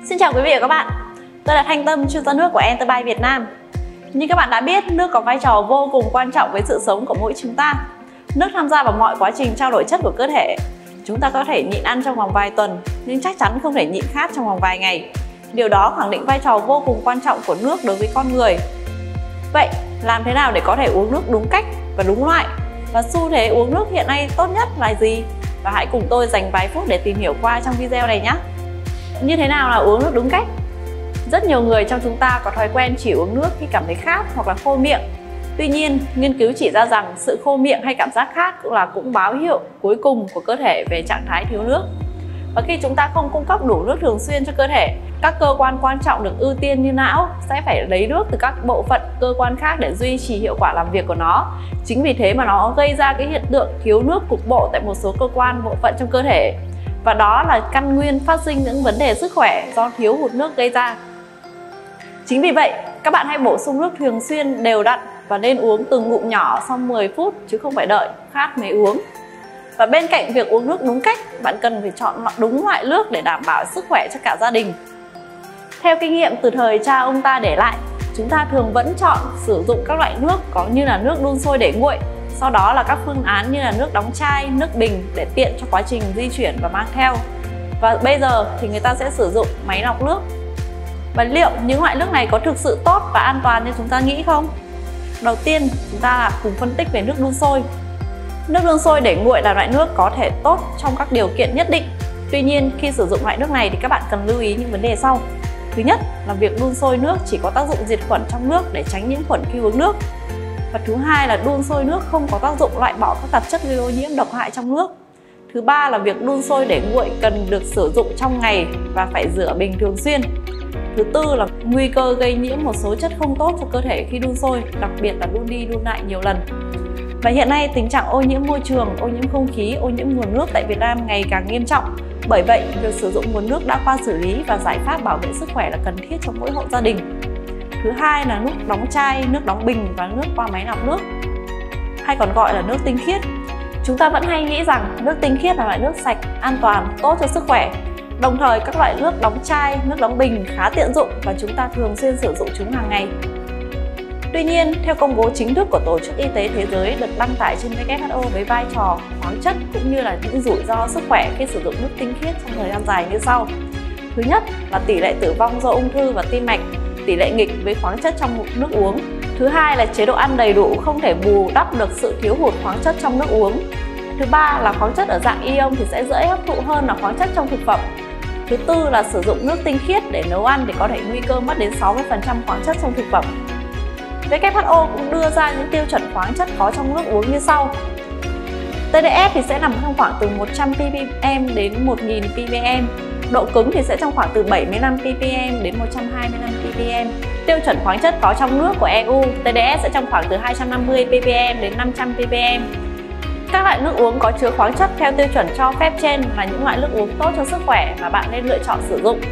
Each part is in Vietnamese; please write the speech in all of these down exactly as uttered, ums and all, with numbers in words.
Xin chào quý vị và các bạn, tôi là Thanh Tâm, chuyên gia nước của Enterprise Việt Nam. Như các bạn đã biết, nước có vai trò vô cùng quan trọng với sự sống của mỗi chúng ta. Nước tham gia vào mọi quá trình trao đổi chất của cơ thể. Chúng ta có thể nhịn ăn trong vòng vài tuần, nhưng chắc chắn không thể nhịn khát trong vòng vài ngày. Điều đó khẳng định vai trò vô cùng quan trọng của nước đối với con người. Vậy, làm thế nào để có thể uống nước đúng cách và đúng loại? Và xu thế uống nước hiện nay tốt nhất là gì? Và hãy cùng tôi dành vài phút để tìm hiểu qua trong video này nhé. Như thế nào là uống nước đúng cách? Rất nhiều người trong chúng ta có thói quen chỉ uống nước khi cảm thấy khát hoặc là khô miệng. Tuy nhiên, nghiên cứu chỉ ra rằng sự khô miệng hay cảm giác khát cũng là cũng báo hiệu cuối cùng của cơ thể về trạng thái thiếu nước. Và khi chúng ta không cung cấp đủ nước thường xuyên cho cơ thể, các cơ quan quan trọng được ưu tiên như não sẽ phải lấy nước từ các bộ phận cơ quan khác để duy trì hiệu quả làm việc của nó. Chính vì thế mà nó gây ra cái hiện tượng thiếu nước cục bộ tại một số cơ quan bộ phận trong cơ thể. Và đó là căn nguyên phát sinh những vấn đề sức khỏe do thiếu hụt nước gây ra. Chính vì vậy, các bạn hãy bổ sung nước thường xuyên đều đặn và nên uống từng ngụm nhỏ sau mười phút chứ không phải đợi khát mới uống. Và bên cạnh việc uống nước đúng cách, bạn cần phải chọn đúng loại nước để đảm bảo sức khỏe cho cả gia đình. Theo kinh nghiệm từ thời cha ông ta để lại, chúng ta thường vẫn chọn sử dụng các loại nước có như là nước đun sôi để nguội, sau đó là các phương án như là nước đóng chai, nước bình để tiện cho quá trình di chuyển và mang theo. Và bây giờ thì người ta sẽ sử dụng máy lọc nước. Và liệu những loại nước này có thực sự tốt và an toàn như chúng ta nghĩ không? Đầu tiên, chúng ta là cùng phân tích về nước đun sôi. Nước đun sôi để nguội là loại nước có thể tốt trong các điều kiện nhất định. Tuy nhiên, khi sử dụng loại nước này thì các bạn cần lưu ý những vấn đề sau. Thứ nhất là việc đun sôi nước chỉ có tác dụng diệt khuẩn trong nước để tránh nhiễm khuẩn khi uống nước. Và thứ hai là đun sôi nước không có tác dụng loại bỏ các tạp chất gây ô nhiễm độc hại trong nước. Thứ ba là việc đun sôi để nguội cần được sử dụng trong ngày và phải rửa bình thường xuyên. Thứ tư là nguy cơ gây nhiễm một số chất không tốt cho cơ thể khi đun sôi, đặc biệt là đun đi đun lại nhiều lần. Và hiện nay tình trạng ô nhiễm môi trường, ô nhiễm không khí, ô nhiễm nguồn nước tại Việt Nam ngày càng nghiêm trọng. Bởi vậy, việc sử dụng nguồn nước đã qua xử lý và giải pháp bảo vệ sức khỏe là cần thiết trong mỗi hộ gia đình. Thứ hai là nước đóng chai, nước đóng bình và nước qua máy lọc nước, hay còn gọi là nước tinh khiết. Chúng ta vẫn hay nghĩ rằng nước tinh khiết là loại nước sạch, an toàn, tốt cho sức khỏe. Đồng thời, các loại nước đóng chai, nước đóng bình khá tiện dụng và chúng ta thường xuyên sử dụng chúng hàng ngày. Tuy nhiên, theo công bố chính thức của Tổ chức Y tế Thế giới được đăng tải trên W H O với vai trò khoáng chất cũng như là những rủi ro sức khỏe khi sử dụng nước tinh khiết trong thời gian dài như sau. Thứ nhất là tỷ lệ tử vong do ung thư và tim mạch, tỷ lệ nghịch với khoáng chất trong nước uống. Thứ hai là chế độ ăn đầy đủ không thể bù đắp được sự thiếu hụt khoáng chất trong nước uống. Thứ ba là khoáng chất ở dạng ion thì sẽ dễ hấp thụ hơn là khoáng chất trong thực phẩm. Thứ tư là sử dụng nước tinh khiết để nấu ăn thì có thể nguy cơ mất đến sáu mươi phần trăm khoáng chất trong thực phẩm. W H O cũng đưa ra những tiêu chuẩn khoáng chất có trong nước uống như sau. T D S thì sẽ nằm trong khoảng từ một trăm ppm đến một nghìn ppm. Độ cứng thì sẽ trong khoảng từ bảy mươi lăm ppm đến một trăm hai mươi lăm ppm. Tiêu chuẩn khoáng chất có trong nước của E U, T D S sẽ trong khoảng từ hai trăm năm mươi ppm đến năm trăm ppm. Các loại nước uống có chứa khoáng chất theo tiêu chuẩn cho phép trên là những loại nước uống tốt cho sức khỏe mà bạn nên lựa chọn sử dụng.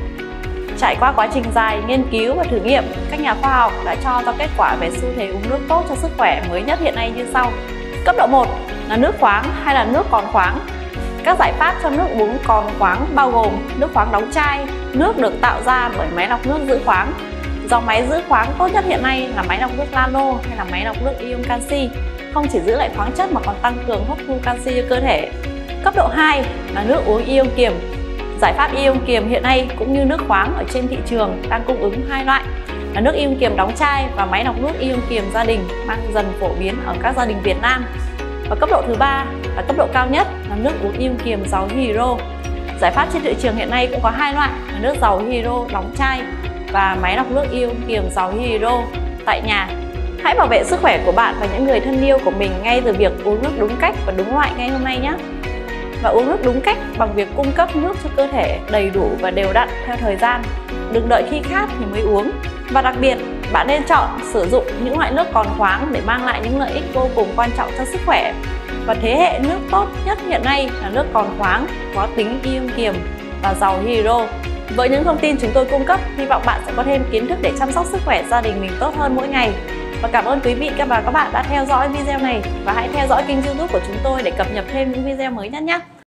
Trải qua quá trình dài nghiên cứu và thử nghiệm, các nhà khoa học đã cho ra kết quả về xu thế uống nước tốt cho sức khỏe mới nhất hiện nay như sau. Cấp độ một là nước khoáng hay là nước còn khoáng. Các giải pháp cho nước uống còn khoáng bao gồm nước khoáng đóng chai, nước được tạo ra bởi máy lọc nước giữ khoáng. Dòng máy giữ khoáng tốt nhất hiện nay là máy lọc nước nano hay là máy lọc nước ion canxi, không chỉ giữ lại khoáng chất mà còn tăng cường hấp thu canxi cho cơ thể. Cấp độ hai là nước uống ion kiềm. Giải pháp ion kiềm hiện nay cũng như nước khoáng ở trên thị trường đang cung ứng hai loại là nước ion kiềm đóng chai và máy lọc nước ion kiềm gia đình đang dần phổ biến ở các gia đình Việt Nam. Và cấp độ thứ ba là cấp độ cao nhất là nước uống ion kiềm giàu hydro. Giải pháp trên thị trường hiện nay cũng có hai loại là nước giàu hydro đóng chai và máy lọc nước ion kiềm giàu hydro tại nhà. Hãy bảo vệ sức khỏe của bạn và những người thân yêu của mình ngay từ việc uống nước đúng cách và đúng loại ngay hôm nay nhé. Và uống nước đúng cách bằng việc cung cấp nước cho cơ thể đầy đủ và đều đặn theo thời gian. Đừng đợi khi khát thì mới uống. Và đặc biệt, bạn nên chọn sử dụng những loại nước còn khoáng để mang lại những lợi ích vô cùng quan trọng cho sức khỏe. Và thế hệ nước tốt nhất hiện nay là nước còn khoáng, có tính ion kiềm và giàu hydro. Với những thông tin chúng tôi cung cấp, hy vọng bạn sẽ có thêm kiến thức để chăm sóc sức khỏe gia đình mình tốt hơn mỗi ngày. Và cảm ơn quý vị và các bạn đã theo dõi video này và hãy theo dõi kênh YouTube của chúng tôi để cập nhật thêm những video mới nhất nhé.